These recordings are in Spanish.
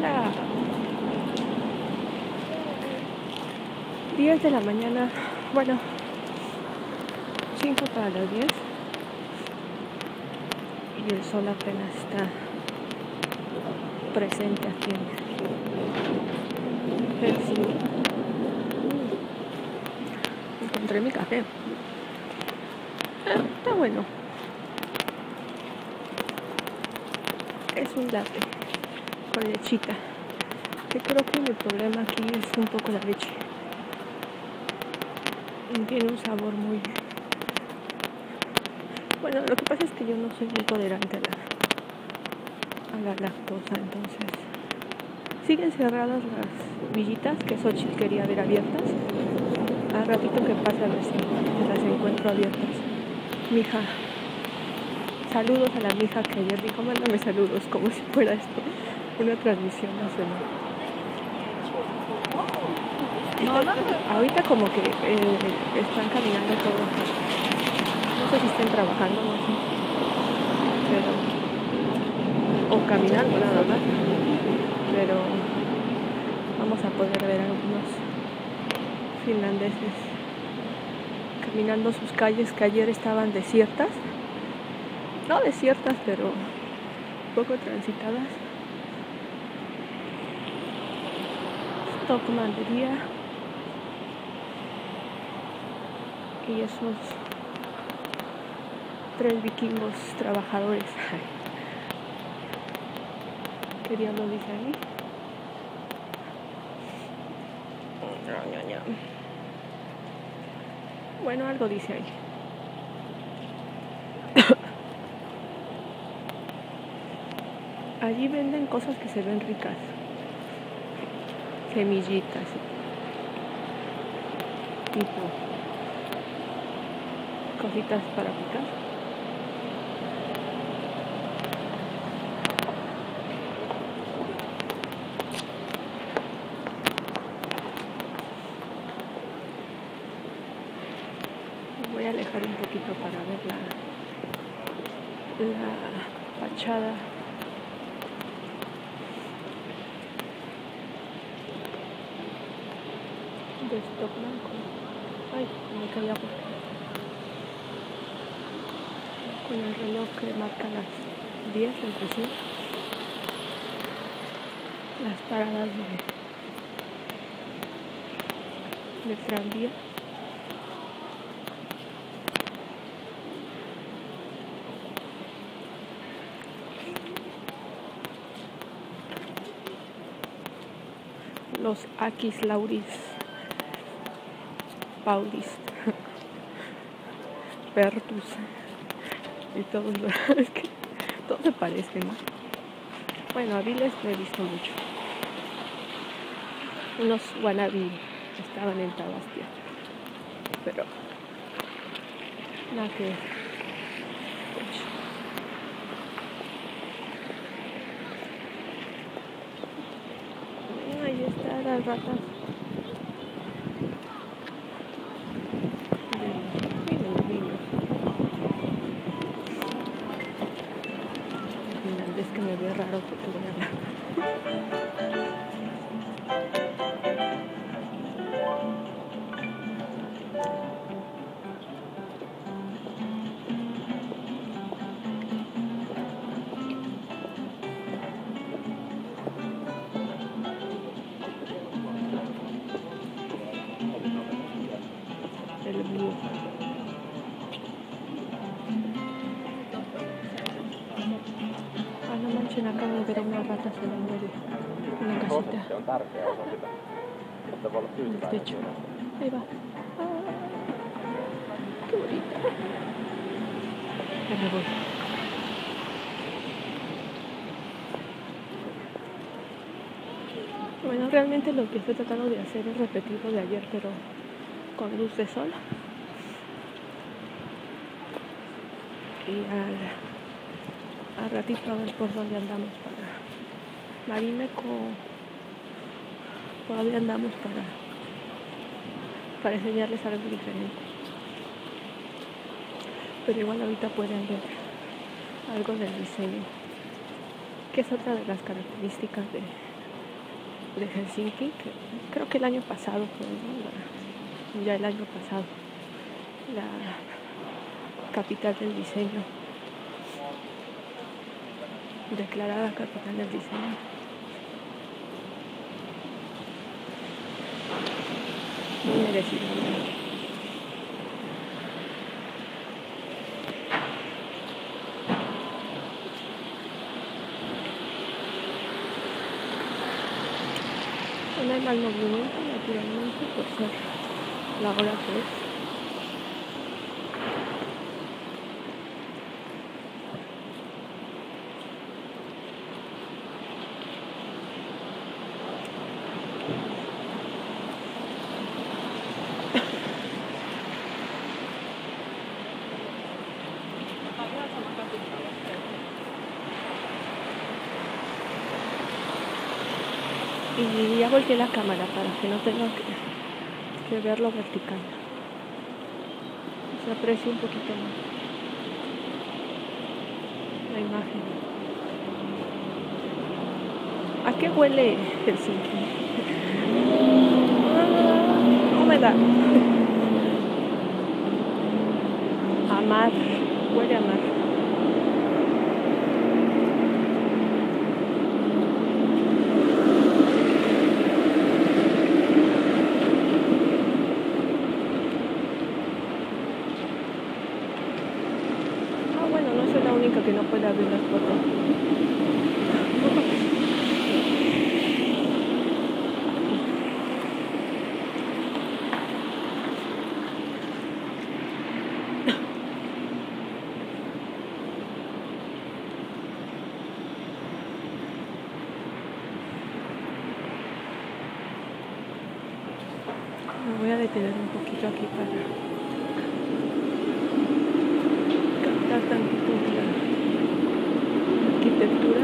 Hola. 10 de la mañana, bueno, 5 para las 10 y el sol apenas está presente aquí en Helsinki. Encontré mi café. Está bueno. Es un latte con lechita, que creo que mi problema aquí es un poco la leche. Tiene un sabor muy... Bueno, lo que pasa es que yo no soy muy tolerante a la lactosa, entonces siguen cerradas las villitas que Xochitl quería ver abiertas. Al ratito que pasa a ver si las encuentro abiertas. Mija, saludos a la mija que ayer dijo, mándame saludos, como si fuera esto una transmisión nacional. Ahorita como que están caminando todos. No sé si estén trabajando, no sé. Pero, o caminando nada más. Pero vamos a poder ver a algunos finlandeses caminando sus calles que ayer estaban desiertas. No desiertas, pero poco transitadas. Stockman de día. Y esos 3 vikingos trabajadores. ¿Qué diablo dice ahí? Bueno, algo dice ahí. Allí venden cosas que se ven ricas. Semillitas. Tipo cositas para picar. Voy a alejar un poquito para ver la fachada. De Stockman. Ay, me caí agua. Con el reloj que marca las 10 entre sí. Las paradas de tranvía. Los Akis Lauris Paulis Pertus y todos los es que todos se parecen, ¿no? Bueno, a Viles no he visto mucho. Unos wannabe estaban en Tabastia, pero nada que ver. Ahí está las ratas. Es que me ve raro porque voy a hablar. El búho. No manchen, acabo de ver a una rata saliendo de una casita. En el techo. Ahí va. Qué bonita. Ya me voy. Bueno, realmente lo que estoy tratando de hacer es repetir lo de ayer, pero con luz de sol. Y al ratito a ver por dónde andamos para Marimeco. Todavía andamos para enseñarles algo diferente. Pero igual ahorita pueden ver algo del diseño, que es otra de las características de Helsinki, que creo que el año pasado fue, ¿no? Ya el año pasado, la capital del diseño, declarada capital del diseño. Muy merecido. No hay mal movimiento, naturalmente, por ser la hora que es. Y ya volteé la cámara para que no tenga que verlo vertical. Se aprecia un poquito más la imagen. ¿A qué huele Helsinki? Húmeda. A mar. Huele a mar. Bueno, no soy la única que no puede abrir las fotos. Me voy a detener un poquito aquí para captar tantito la arquitectura.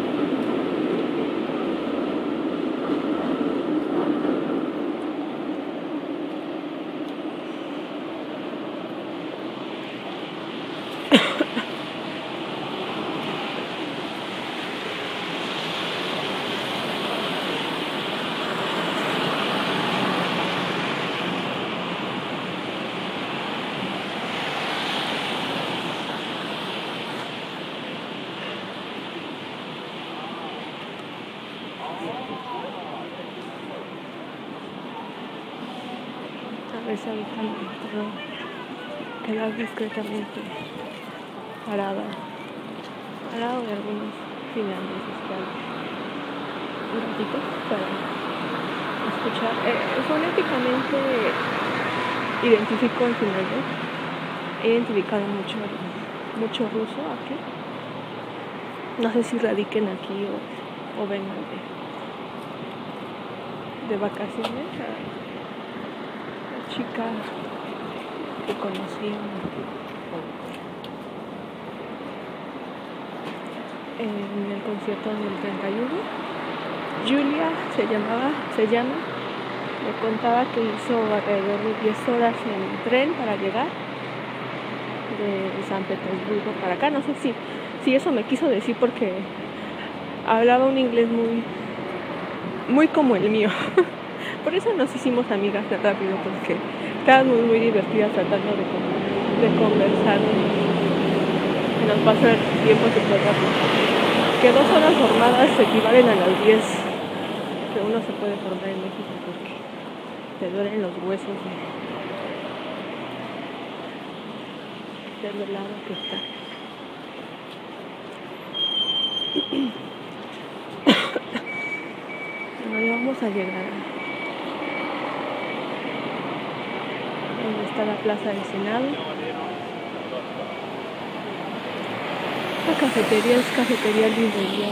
A veces habitante, pero quedar discretamente parado al lado de algunos finlandeses un ratito para escuchar. Fonéticamente identifico el finlandés. He identificado mucho ruso aquí. No sé si radiquen aquí o vengan de vacaciones. La chica que conocí en el concierto del 31, Julia se llama, me contaba que hizo alrededor de 10 horas en tren para llegar de San Petersburgo para acá. No sé si eso me quiso decir, porque hablaba un inglés muy como el mío. Por eso nos hicimos amigas tan rápido, porque estábamos muy divertidas tratando de conversar. Y nos pasó el tiempo súper rápido. Que 2 horas formadas equivalen a las 10 que uno se puede formar en México, porque te duelen los huesos de lo lado que está. Bueno, ya vamos a llegar donde está la Plaza del Senado. La cafetería es cafetería librería.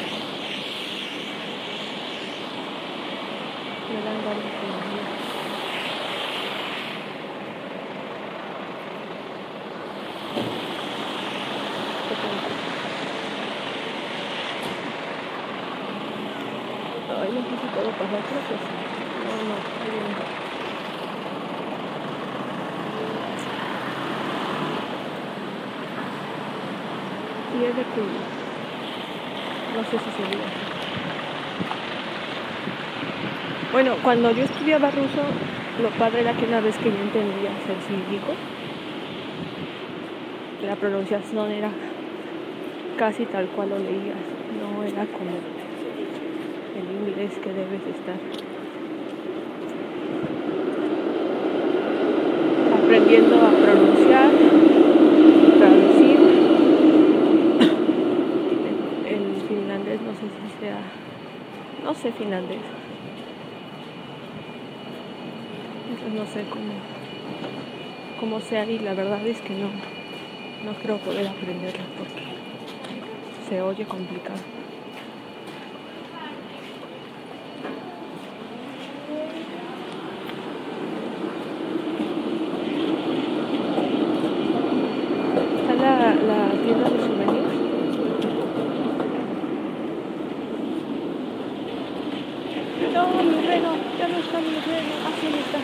Me dan ganas de dormir. Ay, no sé si puedo pasar, creo que sí. No, ahí viene. Y es de Cuba. No sé si se ve. Bueno, cuando yo estudiaba ruso, lo padre era que una vez que yo entendía el cirílico, la pronunciación era casi tal cual lo leías, no era como el inglés que debes estar aprendiendo a pronunciar, traducir. El finlandés no sé si sea, no sé finlandés, entonces no sé cómo sea, y la verdad es que no creo poder aprenderlo porque se oye complicado. Está la tienda de souvenirs. No, mi reno, ya no está mi reno, así está.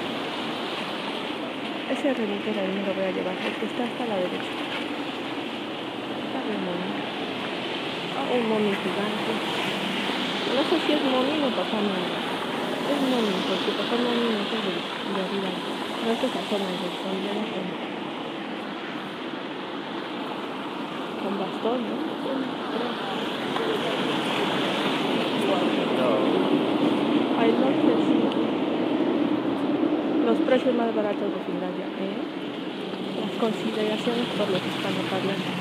Ese renito de ahí me lo voy a llevar porque está hasta la derecha. Está bien bonito. Un mommy gigante. No sé si es mommy o papá mommy. Es mommy porque papá mommy no es de arriba. No es de esa zona, es de colombiano con bastón, ¿no? Hay norte, sí. Los precios más baratos de Finlandia, las consideraciones por los hispanoparlantes.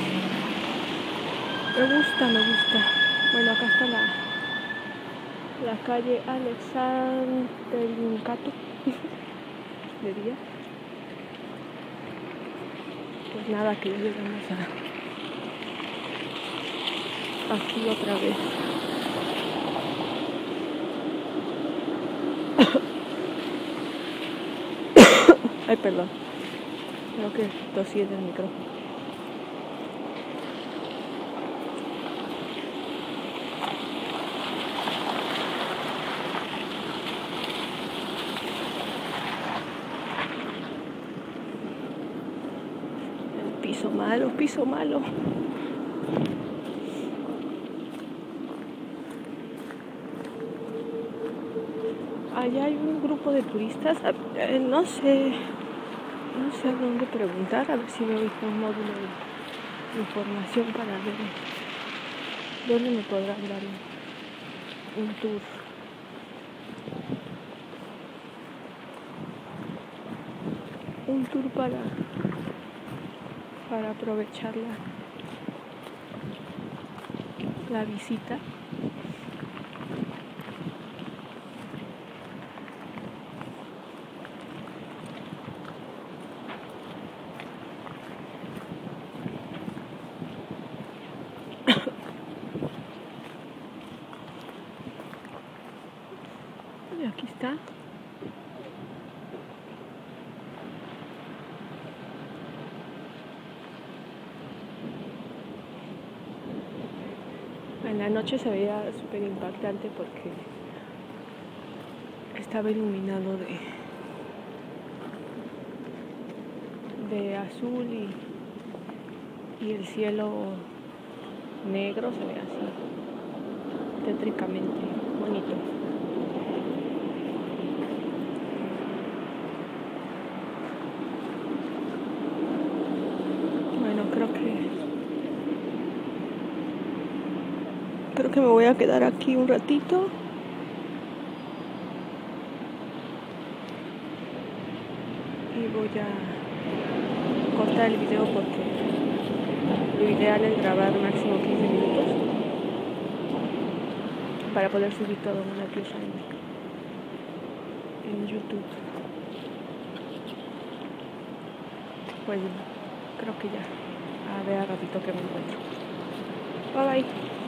Me gusta. Bueno, acá está la calle Alexandrinkatu de día. Pues nada, que ya llegamos aquí otra vez. Ay, perdón. Creo que tosí en el micrófono. Piso malo. Allá hay un grupo de turistas, no sé a dónde preguntar, a ver si veo un módulo de información para ver dónde me podrán dar un tour. Un tour para aprovechar la visita. Y aquí está. En la noche se veía súper impactante porque estaba iluminado de azul y el cielo negro, se ve así tétricamente bonito. Bueno, creo que me voy a quedar aquí un ratito. Y voy a cortar el video porque lo ideal es grabar máximo 15 minutos para poder subir todo una pieza en YouTube. Pues creo que ya. A ver a ratito que me encuentro. Bye bye.